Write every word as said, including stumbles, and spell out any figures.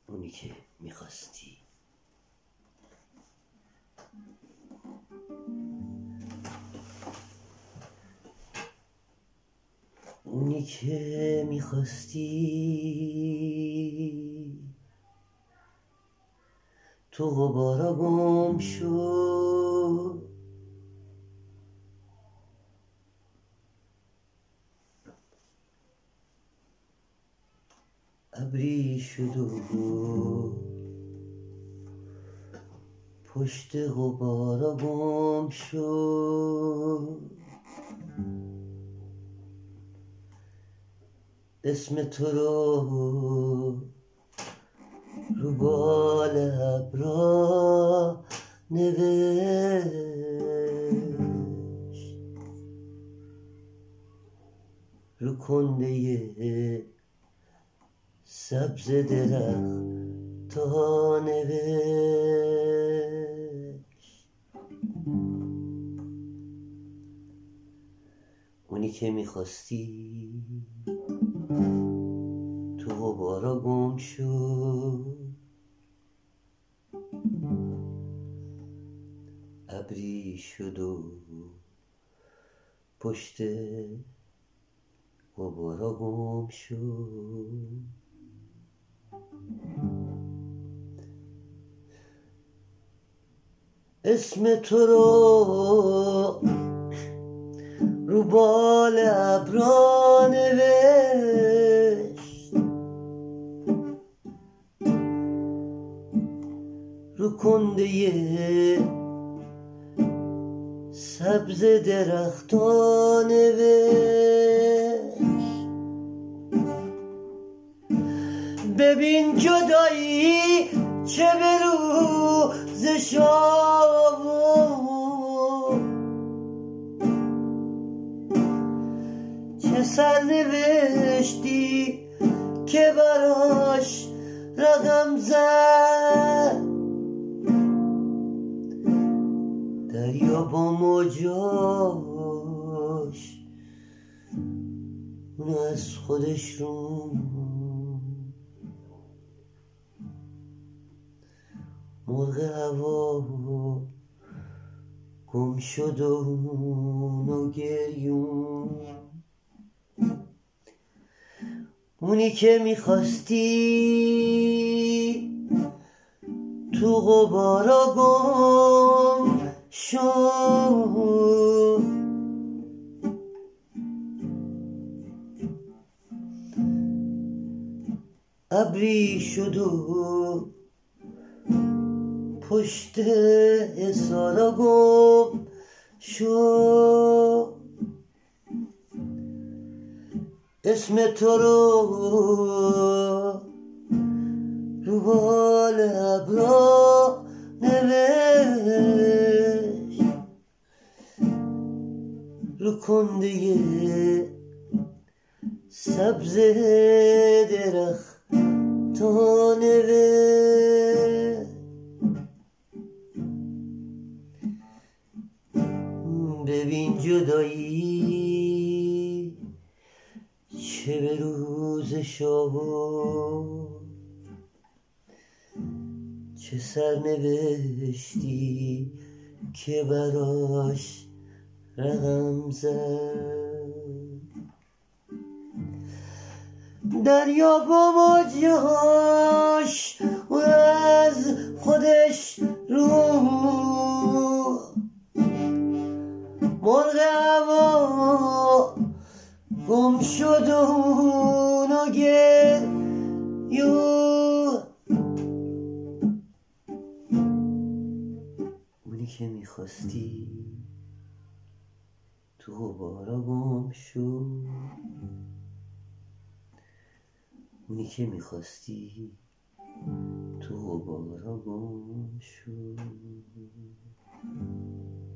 اونی که میخواستی. اونی که میخواستی تو غبارا گم شد، ابری شد و پشت غبارا گم شد. اسم تو رو رو بال ابرا نوشت، رو کنده سبز درخت تا نوشت. اونی که میخواستی تو غبارا گم شد، ابری شد و پشت غبارا گم شد. اسم تو رو رو بال ابرا نوشت، رو کنده سبز درختان نوشت. ببین جدایی چه به روز شاور، چه سرنوشتی که براش رقم زد. دریا با موجاش اونو از خودش رو، مرغ هوا گم شد و اونو گریون. اونی که میخواستی تو غبارا گم شد، ابری شد و پشت حصارا گم شد. اسم تو رو رو بال ابرا نوشت، رو کنده سبز درخت تا نوشت. ببین جدایی چه به روز شاور، چه سرنوشتی که براش رقم زد. دریا با موجاش اون از خودش رو، مرغ هوا گم شد و اونو گریون. اونی که میخواستی تو غبارا گم شد، اونی که میخواستی تو غبارا گم شد.